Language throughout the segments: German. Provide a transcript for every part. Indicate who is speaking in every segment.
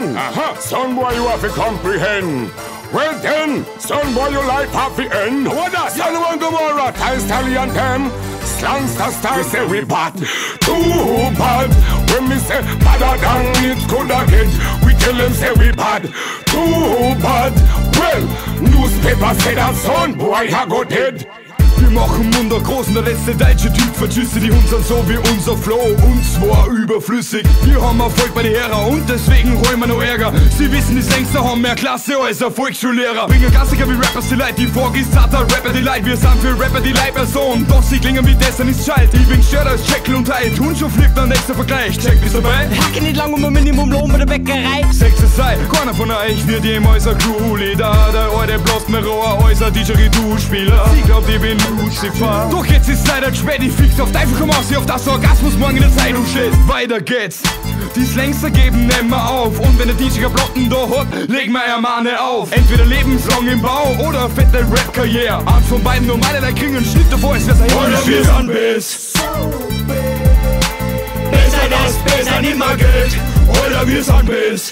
Speaker 1: end. Son boy, you have to comprehend. Well then, son boy, your life have to end. What that? Son one Gomorrah, Stylee and them. Slangsta style say we bad. Too bad. When me say badder than it coulda get, we tell them say we bad. Too bad. Well, newspaper say that son boy ha go dead.
Speaker 2: Wir machen Wunder groß und der letzte deutsche Typ vertüste die Hundsern so wie unser Flow. Und zwar überflüssig. Wir haben Erfolg bei den Herren und deswegen holen wir noch Ärger. Sie wissen, die Slangster haben mehr Klasse als ein Volksschullehrer. Bringen Klassiker wie Rappers die Leute, die Vorgesatter Rapper die Leute. Wir sind für Rapper die Leitperson, doch sie klingen wie das ist Schalt. Ich bin gestört als Jekyll und Hyde. Und schon fliegt der nächste Vergleich. Check, bist dabei?
Speaker 3: Hacke nicht lang um ein Minimumlohn bei der Bäckerei.
Speaker 2: Sechste sei, keiner von euch wird jemals ein Crew-Leader. Der alte bloß mir roher äußer DJ-Retour-Spieler. Sie glaubt, ich bin Lucifer. Doch jetzt ist leider spät, ich fix auf Teufel komm aus, auf das Orgasmus morgen in der Zeitung steht. Weiter geht's, die Slangster geben nimmer auf. Und wenn der DJ Blocken da hat, leg mal er Mahne auf. Entweder lebenslang im Bau oder fette Rap-Karriere. Eins von beiden normale, der kriegen einen Schnitt davor, es wär's ein
Speaker 4: oder wir sind besser das besser nimmer geht. Oder wir sind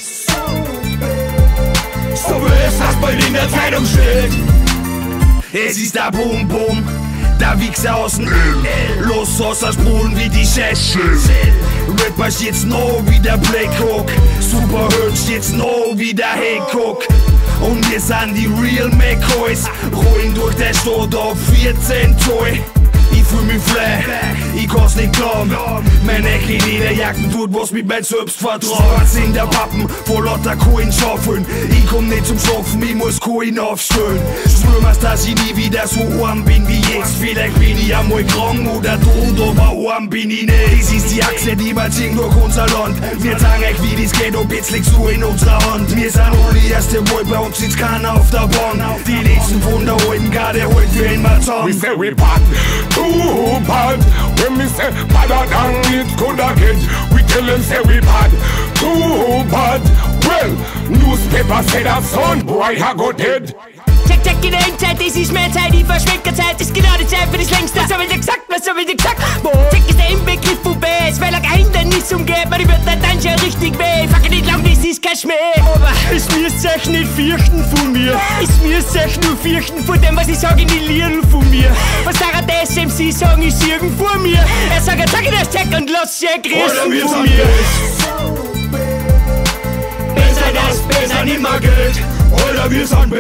Speaker 4: so ist das bei in der Zeitung steht. Es ist der Bum-Bum, der Wichser aus dem Los Saucer sprudeln wie die Schätze. Rapper steht's noch wie der Blackhook. Superheld steht's noch wie der Hancock. Und wir sind die Real McCoys. Rollen durch der Stadt auf 14 Toy. Ich fühl mich fly, ich kann's nicht glauben. Meine Ecke in Lederjacken tut was mit mein Selbstvertrauen. Was in der Pappen, vor lauter Kohlen schaufeln. Ich komm nicht zum Schlafen, ich muss Kohlen aufstellen. Schwör mir's, dass ich nie wieder so arm bin wie jetzt. Vielleicht bin ich einmal krank oder tot, aber arm bin ich nicht. Das ist die Achse, die wir ziehen durch unser Land. Wir zeigen euch, wie das geht, und jetzt liegt's so in unserer Hand. Wir sind alle die erste Wahl, bei uns sitzt keiner auf der Bahn. Die letzten von der alten Garde holt für immer zusammen.
Speaker 1: We say we bad. Too bad. When me say badder than it coulda get, we tell them say we bad. Too bad. Well, newspaper say that son boy ha go dead.
Speaker 3: Check, check, in der Endzeit, das ist mehr Zeit, die Verschwenkerzeit ist genau die Zeit für die Slangster. Was hab ich dir gesagt, was hab ich dir gesagt? Check ist der Inbegriff von Bass, weil ein Hindernis umgeht, man die Wörter dann schon richtig weh. Fuck nicht lang, das ist kein Schmäh. Aber es müsst euch nicht fürchten von mir. Es müsst euch nur fürchten von dem, was ich sag in die Lieren von mir. Was Sarah der SMC sagen, ist irgend vor mir. Er sagt, sag ich das Check und lass sie grüßen von mir.
Speaker 4: Besser das besser nimmer geht. Oder wir sind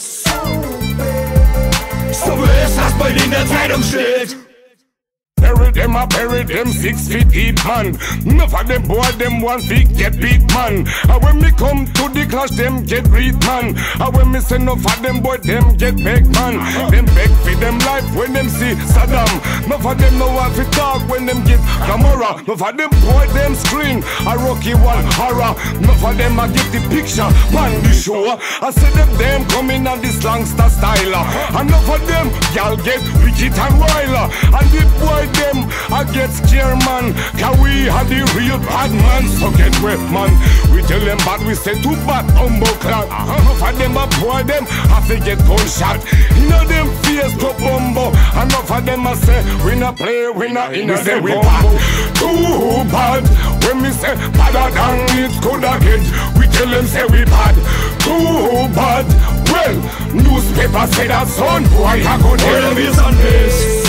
Speaker 4: so ist das bei in der Zeitung steht.
Speaker 1: Bury them 6 feet deep, man. Enough of them boy, them 1 feet get beat, man. And when me come to the clash, them get read, man. And when me say enough of them boy, them get beg, man. Them beg for them life when them see Saddam. Enough of them know what to talk when them get Gamora. Enough of them boy, them screen a Rocky one horror. Enough of them I get the picture on the show. I say them coming on the Slangsta style. Enough of them y'all get wicked and wilder. And the boy them I get scared, man, cause we have the real bad man. So get wet, man. We tell them bad, we say too bad, BumBumKunst. Enough of them a boy, them have to get gunshot. You know them face to bumbo. Enough of them I say, we not play, we not in a say we bad. Too bad. When me say badder than it coulda get, we tell them say we bad. Too bad. Well, newspaper say that son boy I go there.
Speaker 4: Oder wir sind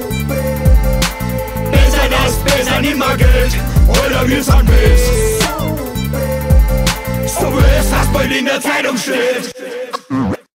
Speaker 4: besser das besser nimmer geht. Oder wir sind so ist das bei in der Zeitung steht.